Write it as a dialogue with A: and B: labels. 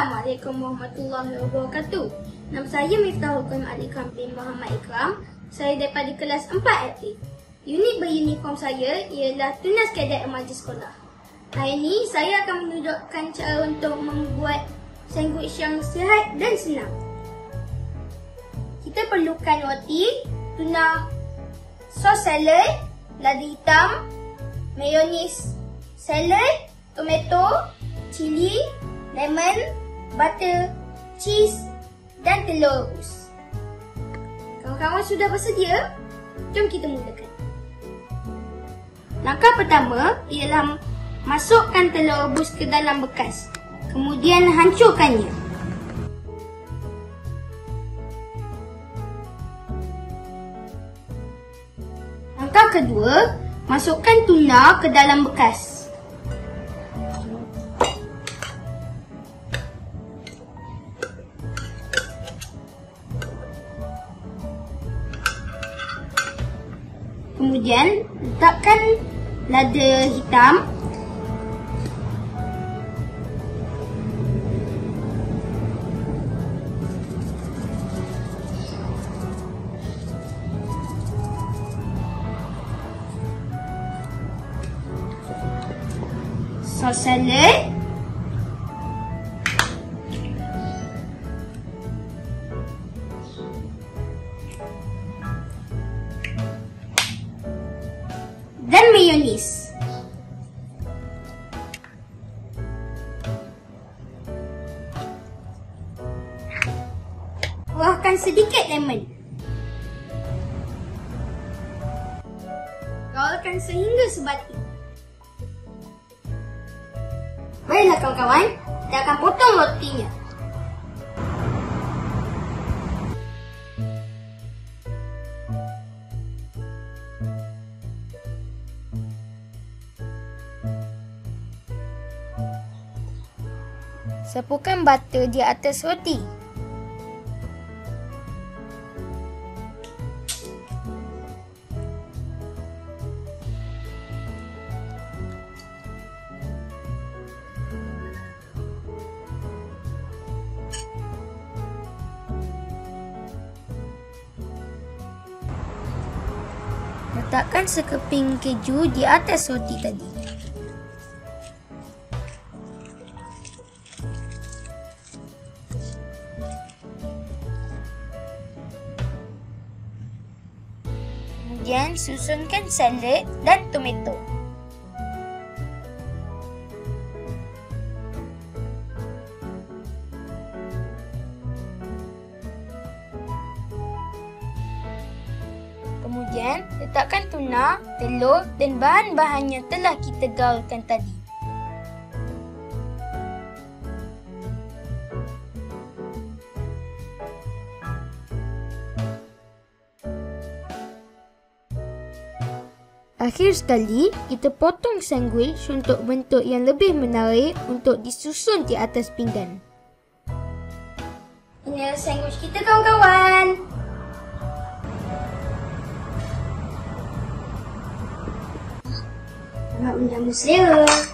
A: Assalamualaikum warahmatullahi wabarakatuh. Nama saya Miftahul Qayyum Alikam bin Muhammad Ikram. Saya daripada kelas 4 aktif. Unit beruniform saya ialah Tunas Kadet Remaja Sekolah. Hari ini saya akan menunjukkan cara untuk membuat sandwich yang sihat dan senang. Kita perlukan roti, tuna, sos salad, lada hitam, mayonis salad, tomato, cili, lemon, butter, cheese dan telur rebus. Kawan-kawan sudah bersedia? Jom kita mulakan. Langkah pertama ialah masukkan telur rebus ke dalam bekas. Kemudian hancurkannya. Langkah kedua, masukkan tuna ke dalam bekas. Kemudian letakkan lada hitam, sos salad, dan mayonis. Tuangkan sedikit lemon. Gaulkan sehingga sebati. Baiklah kawan-kawan, kita akan potong rotinya. Sapukan butter di atas roti. Letakkan sekeping keju di atas roti tadi. Kemudian susunkan salad dan tomato. Kemudian letakkan tuna, telur dan bahan-bahan yang telah kita gaulkan tadi. Akhir sekali, kita potong sandwich untuk bentuk yang lebih menarik untuk disusun di atas pinggan. Ini sandwich kita kawan-kawan. Nak menjamu selera.